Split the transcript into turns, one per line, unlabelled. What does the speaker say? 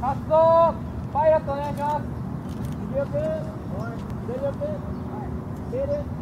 発動パイロットお願いします。右奥大丈夫、はい、レール